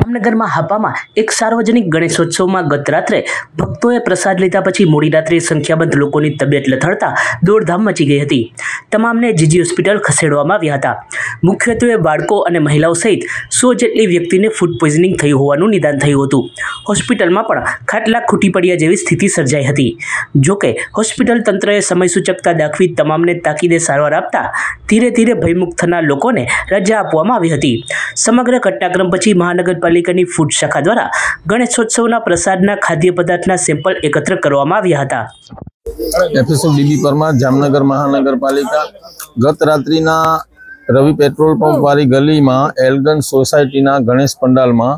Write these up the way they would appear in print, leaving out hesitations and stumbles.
जामनगर में हापा में एक सार्वजनिक गणेशोत्सव में गत रात्रे भक्तों प्रसाद लीधा पछी मोडी रात्रे संख्याबंध लोकोनी तबियत लथड़ता दौड़धाम मची गई हती। तमामने जीजी होस्पिटल खसेड़वामां આવ્યા હતા। मुख्यत्वे बाळको अने महिलाओं सहित 100 जेटली व्यक्तिने फूड पॉइजनिंग थयुं होवानुं निदान थयुं हतुं। होस्पिટલમાં પણ ખાટલા ખૂટી પડ્યા જેવી સ્થિતિ સર્જાઈ હતી। જો કે હોસ્પિટલ તંત્રએ સમયસૂચકતા દાખવી તમામને તાકીદે સારવાર આપતા ધીરે ધીરે ભયમુક્ત થનાર લોકોને રજા આપવામાં આવી હતી। સમગ્ર ઘટનાક્રમ પછી મહાનગરપાલિકાની ફૂડ શાખા દ્વારા ગણેશોત્સવના પ્રસાદના ખાદ્ય પદાર્થના સેમ્પલ એકત્ર કરવામાં આવ્યા હતા। एफएसएफडीबी परमार जामनगर महानगरपालिका गत रात्रिना रवि पेट्रोल पंप वाली गली में एलगन सोसायटी गणेश पंडाल में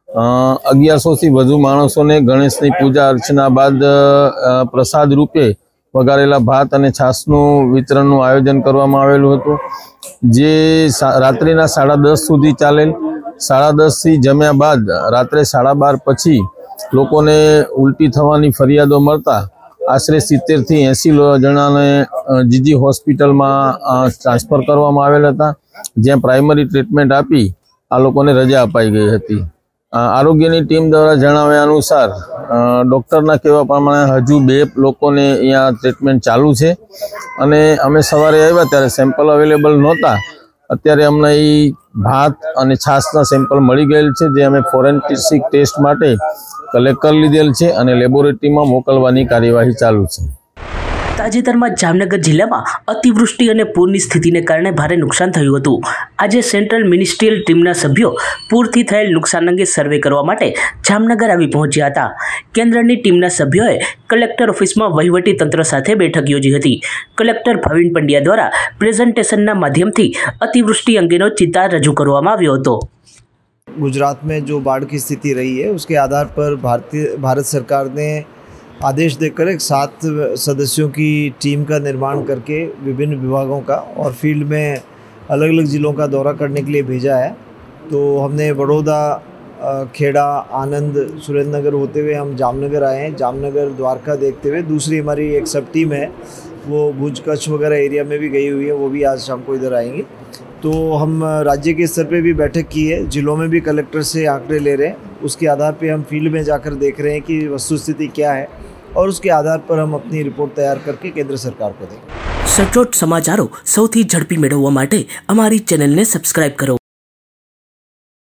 1100 थी वधु माणसोने गणेश की पूजा अर्चना बाद प्रसाद रूपे वगारेला भात और छासनु वितरण आयोजन करवामां आवेलुं हतुं। जे रात्रिना 10:30 सुधी चालेल। 10:30 थी जम्या बाद रात्रे 12:30 पछी लोकोने उल्टी थवानी फरियादों मळता आश्रे 70 થી 80 जणाने जीजी होस्पिटल में ट्रांसफर करवामां आवेल हता, ज्यां प्राइमरी ट्रीटमेंट आपी आ लोकोने रजा अपाई गई हती। आरोग्यनी टीम द्वारा जणाव्या अनुसार डॉक्टरना कहेवा प्रमाणे हजू 2 लोकोने अहींया ट्रीटमेंट चालू छे अने अमे सवारे आव्या त्यारे सेम्पल अवेलेबल नहोता। अत्यारे अमने भात और छासना सेम्पल मळी गयेल छे, जे अमे फोरेन्सिक टेस्ट माटे कलेक्ट कर लीधेल छे अने लेबोरेटरी में मोकलवानी कार्यवाही चालू छे। ताजेतरमां जामनगर जिल्ला में अतिवृष्टि और पूरनी स्थिति ने कारण भारे नुकसान थयुं हतुं। आज सेंट्रल मिनिस्ट्रियल टीमना सभ्यों पूरथी थयेल नुकसान अंगे सर्वे करवा माटे जामनगर आवी पहोंच्या हता। केन्द्रनी टीमना सभ्योए कलेक्टर ऑफिस में वहीवटी तंत्र साथे बैठक योजी हती। कलेक्टर भाविन पंड्या द्वारा प्रेजेन्टेशनना माध्यमथी अतिवृष्टि अंगेनो चितार रजू करवामां आव्यो हतो। गुजरात में जो बाढ़ की स्थिति रही है उसके आधार पर भारत सरकार ने आदेश देकर एक 7 सदस्यों की टीम का निर्माण करके विभिन्न विभागों का और फील्ड में अलग अलग ज़िलों का दौरा करने के लिए भेजा है। तो हमने बड़ौदा, खेड़ा, आनंद, सुरेंद्रनगर होते हुए हम जामनगर आए हैं। जामनगर द्वारका देखते हुए दूसरी हमारी एक सब टीम है, वो भुज कच्छ वगैरह एरिया में भी गई हुई है, वो भी आज शाम को इधर आएंगी। तो हम राज्य के स्तर पे भी बैठक की है, जिलों में भी कलेक्टर से आंकड़े ले रहे हैं। उसके आधार पे हम फील्ड में जाकर देख रहे हैं कि वस्तुस्थिति क्या है और उसके आधार पर हम अपनी रिपोर्ट तैयार करके केंद्र सरकार को देंगे। सचोट समाचारों सौथी झड़पी मेळववा माटे अमारी चेनल ने सब्सक्राइब करो।